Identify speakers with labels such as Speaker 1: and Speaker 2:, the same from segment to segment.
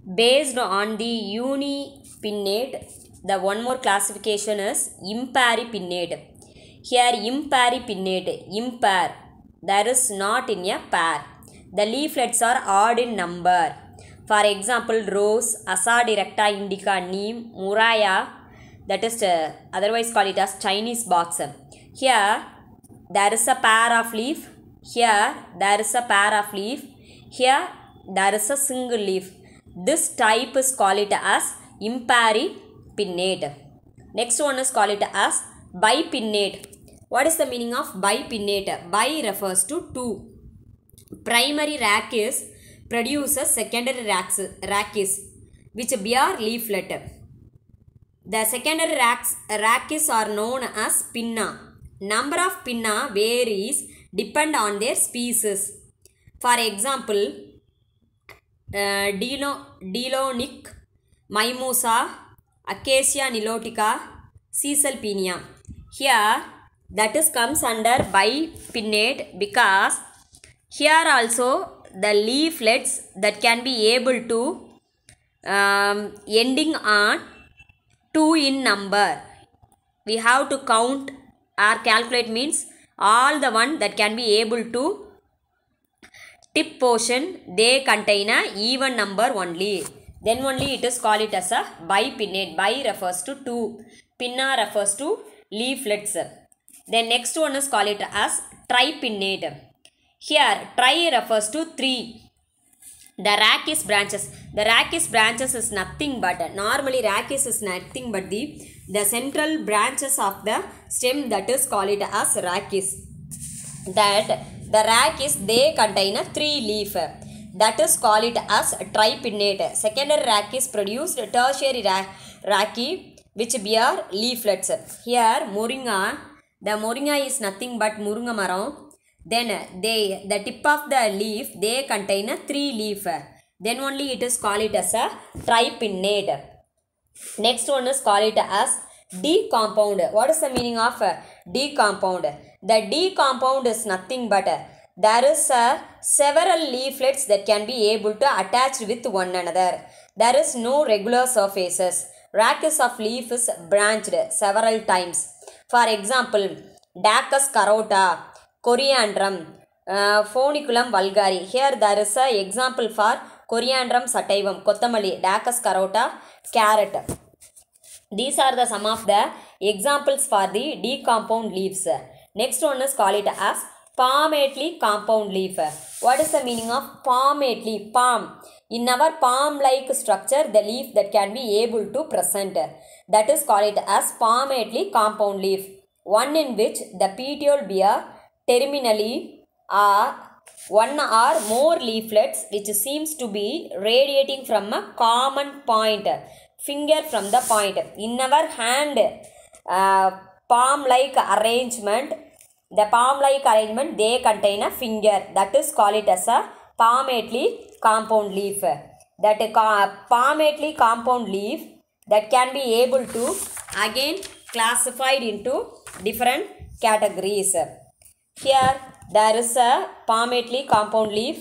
Speaker 1: Based on the unipinnate, the one more classification is imparipinnate. Here imparipinnate, impair, there is not in a pair. The leaflets are odd in number. For example, rose, Asa directa indica, neem, muraya, that is otherwise called it as Chinese box. Here there is a pair of leaf. Here there is a pair of leaf. Here there is a single leaf. This type is called it as imparipinnate. Next one is called it as bipinnate. What is the meaning of bipinnate? Bi refers to two. Primary rachis produces secondary rachis which bear leaflet. The secondary rachis are known as pinna. Number of pinna varies depend on their species. For example, Dilonic, Mimosa, Acacia nilotica, Caesalpinia. Here that is comes under bipinnate because here also the leaflets that can be able to ending on 2 in number. We have to count or calculate means all the one that can be able to tip portion, they contain a even number only. Then only it is called it as a bipinnate. Bi refers to 2. Pinna refers to leaflets. Then next one is called it as tripinnate. Here tri refers to 3. The rachis branches. The rachis branches is nothing but, normally rachis is nothing but the central branches of the stem, that is called it as rachis. That the rachis, they contain a 3 leaf. That is called it as tripinnate. Secondary rachis produce tertiary rachi which bear leaflets. Here moringa, the moringa is nothing but murunga maram. Then the tip of the leaf, they contain a 3 leaf. Then only it is called it as a tripinnate. Next one is called it as D compound. What is the meaning of D compound? The D compound is nothing but there is several leaflets that can be able to attach with one another. There is no regular surfaces. Rachis of leaf is branched several times. For example, Dacus carota, Coriandrum, Phoniculum vulgare. Here there is an example for Coriandrum sativum, Kothamali, Dacus carota, carrot. These are the some of the examples for the decompound leaves. Next one is called it as palmately compound leaf. What is the meaning of palmately? Palm. In our palm-like structure, the leaf that can be able to present. That is called it as palmately compound leaf. One in which the petiole bear terminally are one or more leaflets which seems to be radiating from a common point, finger from the point. In our hand palm-like arrangement, the palm-like arrangement, they contain a finger. That is called it as a palmately compound leaf. That palmately compound leaf that can be able to again classified into different categories. Here there is a palmately compound leaf.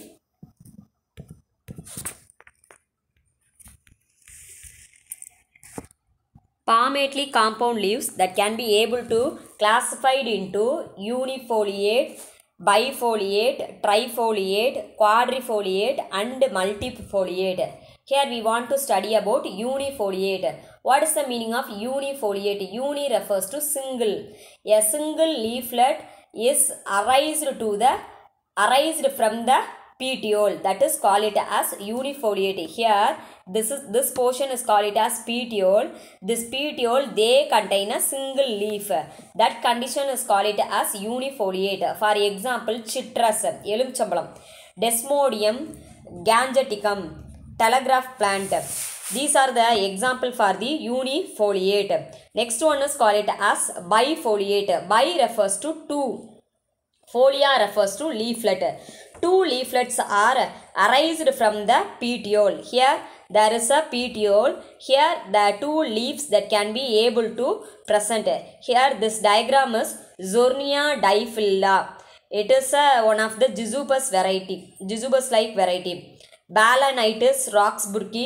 Speaker 1: Palmately compound leaves that can be able to classified into unifoliate, bifoliate, trifoliate, quadrifoliate and multifoliate. Here we want to study about unifoliate. What is the meaning of unifoliate? Uni refers to single. A single leaflet is arised from the petiole. That is called it as unifoliate. Here this portion is called it as petiole. This petiole, they contain a single leaf. That condition is called it as unifoliate. For example, citrus, elumichamblam, desmodium gangeticum, telegraph plant. These are the example for the unifoliate. Next one is called it as bifoliate. Bi refers to 2. Folia refers to leaflet. 2 leaflets are arised from the petiole. Here there is a petiole. Here the 2 leaves that can be able to present. Here this diagram is Zornia diphylla. It is one of the Jujubas variety, Jujubas like variety. Balanitis roxburghi,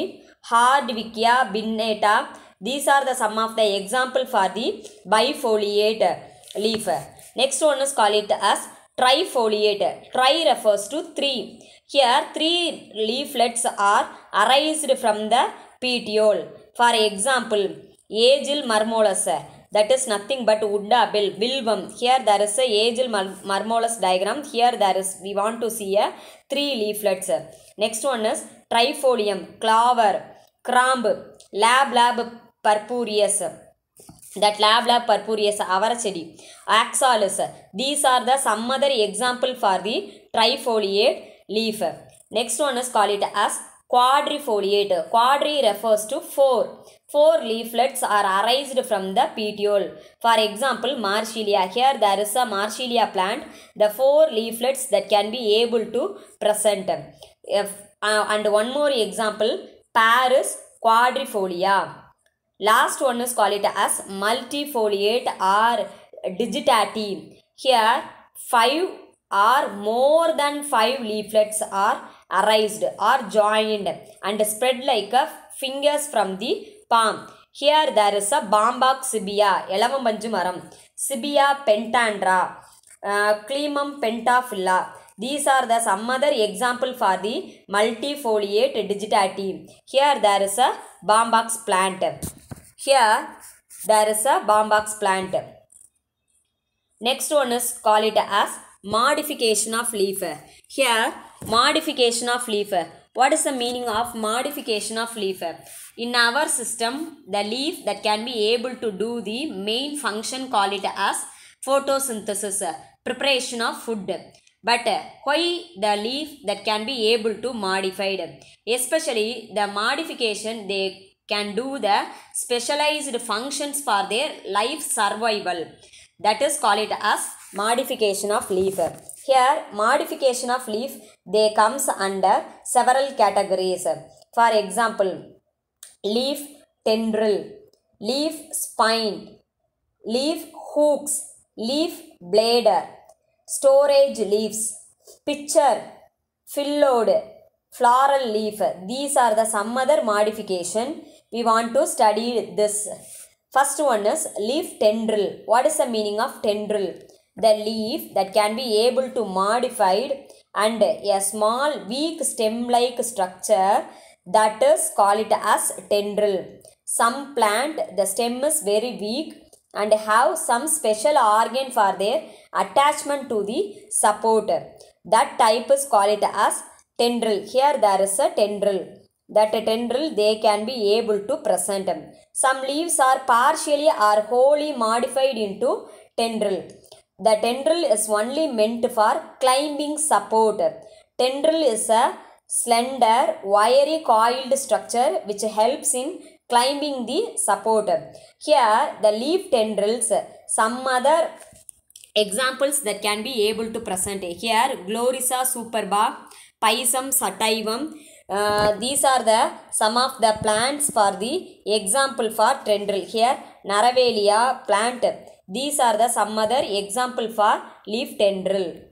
Speaker 1: Hardwickia pinnata. These are the some of the example for the bifoliate leaf. Next one is call it as trifoliate. Tri refers to 3. Here 3 leaflets are arised from the petiole. For example, Aegil marmoleus, that is nothing but Udda bilvum. Here there is a Aegil marmoleus diagram. Here there is, we want to see a 3 leaflets. Next one is trifolium, clover, crumb, lab purpureus. That lab purpureus, avarachedi, axalis. These are the some other example for the trifoliate leaf. Next one is call it as quadrifoliate. Quadri refers to 4. 4 leaflets are arised from the petiole. For example, Marsilia. Here there is a Marsilia plant. The 4 leaflets that can be able to present. And one more example, Paris quadrifolia. Last one is call it as multifoliate or digitati. Here 5 or more than 5 leaflets are arised or joined and spread like a fingers from the palm. Here there is a Bambac sibia, Elavambanju maram, Sibia pentandra, Clemum pentaphylla. These are the some other example for the multifoliate digitati. Here there is a Bambac plant. Here there is a Bambac plant. Next one is call it as modification of leaf. Here modification of leaf. What is the meaning of modification of leaf? In our system, the leaf that can be able to do the main function, call it as photosynthesis, preparation of food. But why the leaf that can be able to modified? Especially the modification, they can do the specialized functions for their life survival. That is call it as modification of leaf. Here modification of leaf, they comes under several categories. For example, leaf tendril, leaf spine, leaf hooks, leaf blader, storage leaves, pitcher, fillowed, floral leaf. These are the some other modification we want to study this. First one is leaf tendril. What is the meaning of tendril? The leaf that can be able to modified and a small weak stem like structure, that is call it as tendril. Some plant, the stem is very weak and have some special organ for their attachment to the support. That type is call it as tendril. Here there is a tendril. That tendril they can be able to present. Some leaves are partially or wholly modified into tendril. The tendril is only meant for climbing support. Tendril is a slender, wiry coiled structure which helps in climbing the support. Here the leaf tendrils, some other examples that can be able to present. Here Glorisa superba, Pisum sativum. These are the some of the plants for the example for tendril. Here Naravelia plant. These are the some other example for leaf tendril.